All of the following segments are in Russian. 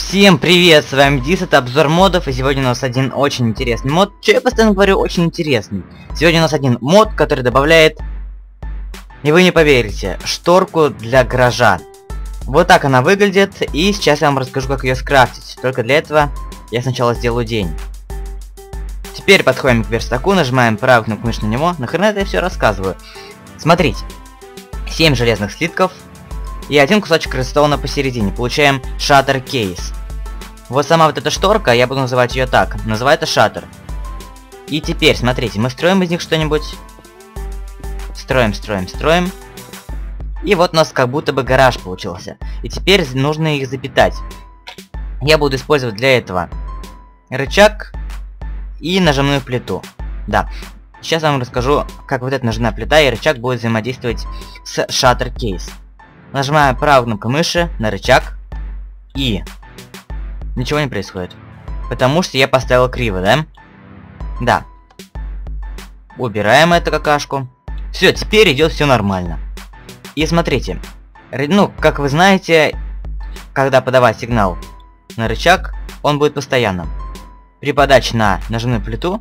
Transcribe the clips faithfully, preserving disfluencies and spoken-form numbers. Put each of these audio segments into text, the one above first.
Всем привет, с вами Дис, это обзор модов, и сегодня у нас один очень интересный мод. Че я постоянно говорю, очень интересный. Сегодня у нас один мод, который добавляет, и вы не поверите, шторку для гаража. Вот так она выглядит, и сейчас я вам расскажу, как ее скрафтить. Только для этого я сначала сделаю день. Теперь подходим к верстаку, нажимаем правую кнопку мыши на него. Нахрена это я все рассказываю? Смотрите, семь железных слитков и один кусочек редстоуна посередине. Получаем шаттер кейс. Вот сама вот эта шторка, я буду называть ее так. Называю это шаттер. И теперь, смотрите, мы строим из них что-нибудь. Строим, строим, строим. И вот у нас как будто бы гараж получился. И теперь нужно их запитать. Я буду использовать для этого рычаг и нажимную плиту. Да. Сейчас я вам расскажу, как вот эта нажимная плита и рычаг будет взаимодействовать с шаттер кейс. Нажимаю правую кнопку мыши на рычаг, и ничего не происходит. Потому что я поставил криво, да? Да. Убираем эту какашку. Все, теперь идет все нормально. И смотрите, ну, как вы знаете, когда подавать сигнал на рычаг, он будет постоянным. При подаче на нажимную плиту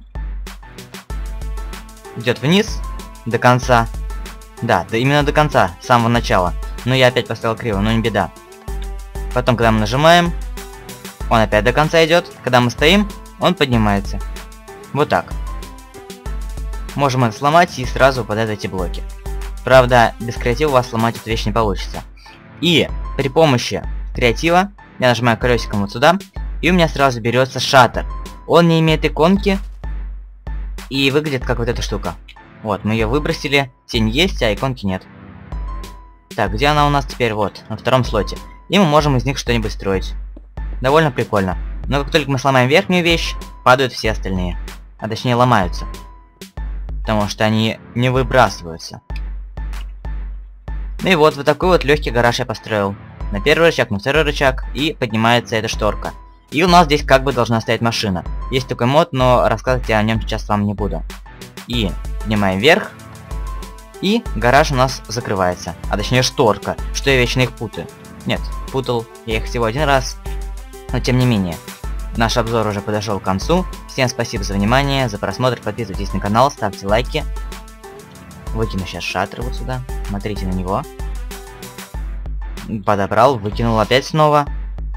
идет вниз до конца. Да, да, именно до конца, с самого начала. Но я опять поставил криво, но не беда. Потом, когда мы нажимаем, он опять до конца идет. Когда мы стоим, он поднимается. Вот так. Можем это сломать и сразу выпадают эти блоки. Правда, без креатива у вас сломать эту вещь не получится. И при помощи креатива я нажимаю колесиком вот сюда, и у меня сразу берется шаттер. Он не имеет иконки и выглядит как вот эта штука. Вот, мы ее выбросили, тень есть, а иконки нет. Так, где она у нас теперь? Вот, на втором слоте. И мы можем из них что-нибудь строить. Довольно прикольно. Но как только мы сломаем верхнюю вещь, падают все остальные. А точнее ломаются. Потому что они не выбрасываются. Ну и вот, вот такой вот легкий гараж я построил. На первый рычаг, на второй рычаг, и поднимается эта шторка. И у нас здесь как бы должна стоять машина. Есть такой мод, но рассказывать я о нем сейчас вам не буду. И поднимаем вверх. И гараж у нас закрывается. А точнее шторка, что я вечно их путаю. Нет, путал я их всего один раз. Но тем не менее, наш обзор уже подошел к концу. Всем спасибо за внимание, за просмотр, подписывайтесь на канал, ставьте лайки. Выкину сейчас шаттер вот сюда, смотрите на него. Подобрал, выкинул опять снова.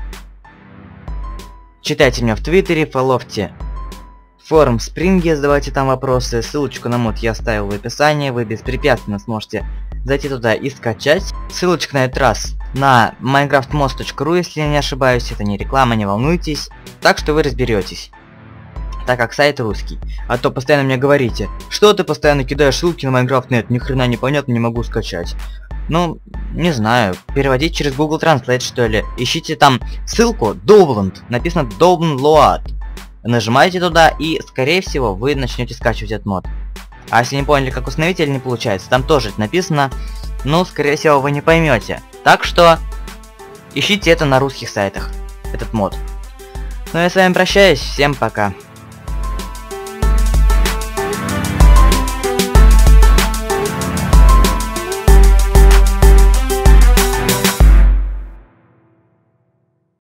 Читайте меня в Твиттере, фоловьте форум Спринги, задавайте там вопросы. Ссылочку на мод я оставил в описании, вы беспрепятственно сможете зайти туда и скачать. Ссылочка на этот раз на майнкрафт мод точка ру, если я не ошибаюсь, это не реклама, не волнуйтесь. Так что вы разберетесь, так как сайт русский. А то постоянно мне говорите, что ты постоянно кидаешь ссылки на Майнкрафт, нет, ни хрена непонятно, не могу скачать. Ну, не знаю, переводить через Google Translate что ли. Ищите там ссылку Download, написано Download. Нажимаете туда, и скорее всего вы начнете скачивать этот мод. А если не поняли, как установить или не получается, там тоже это написано, но скорее всего вы не поймете. Так что ищите это на русских сайтах, этот мод. Ну я с вами прощаюсь, всем пока.